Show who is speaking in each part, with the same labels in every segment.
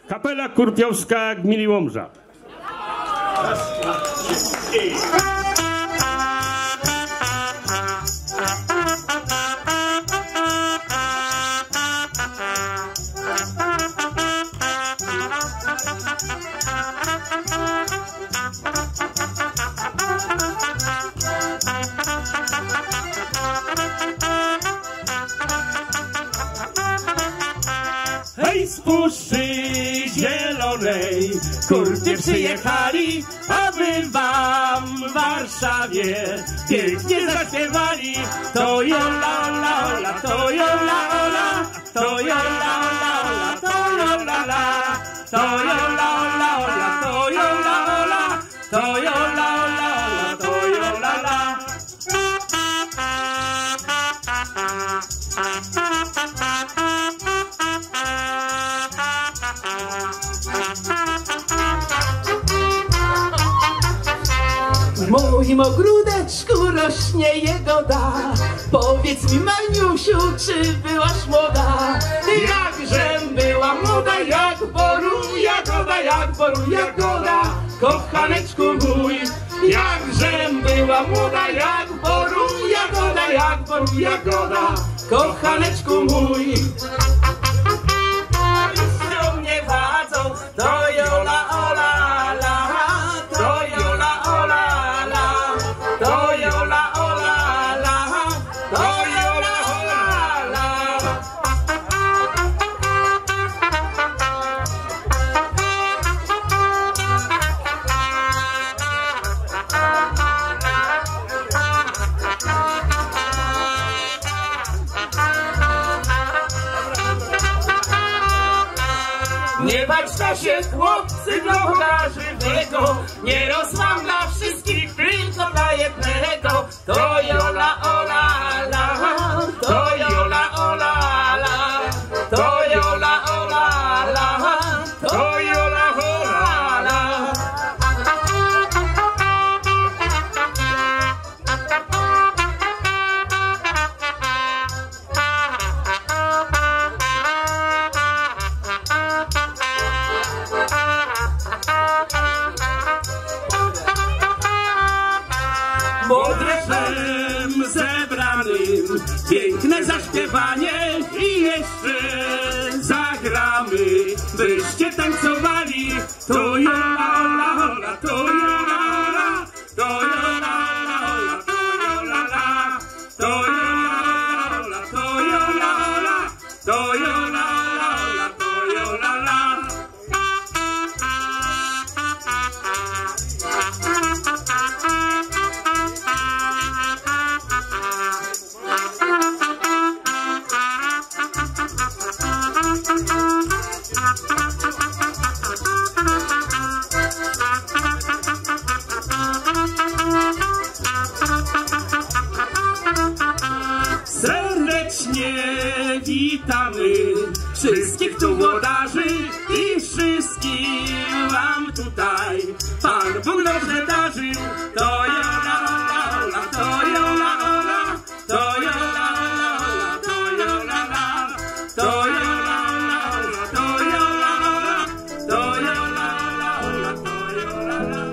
Speaker 1: Kapela Kurpiowska Gminy Łomża. Hej, z Puszczy Zielonej kurpie przyjechali, aby wam w Warszawie pięknie zaśpiewali. To jola, ola, ola, to jola, ola, to jola, ola, ola, to jola, la, to jola, ola, ola, to jola, ola, to jola, ola, ola, to jola, la.
Speaker 2: W moim ogródeczku rośnie jagoda. Powiedz mi, Maniusiu, czy byłaś młoda? Jakżem była młoda, jak boru jagoda, jak boru jagoda, kochaneczku mój. Jakżem była młoda, jak boru jagoda, jak boru jagoda, kochaneczku mój. Do mnie wadzą, to jola, ola, la, to jola, ola, la, to jola, ola, la, to jola, ola, la. Nie baczcie się, chłopcy, bloga żywego, nie rosłam dla wszystkich, tylko dla jednego. To jola, ola, la, to jola, ola, la, to jola, ola, la, to jola, ola, la.
Speaker 1: Modreszem zebranym piękne zaśpiewanie i jeszcze zagramy, byście tańcowali. To jola, ola, ola, to jola, ola, to jola, ola, to jola, la, to jola, ola, to jola, ola, to jola, ola, to jola, la. Serdecznie witamy wszystkich tu włodarzy i wszystkim wam tutaj Pan Bóg dobrze darzy. To jola, ola, ola, to jola, ola, to jola, ola, to jola, la, to jola, ola, to jola, ola, to jola, ola, to jola, la.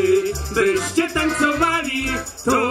Speaker 1: byście tańcowali, to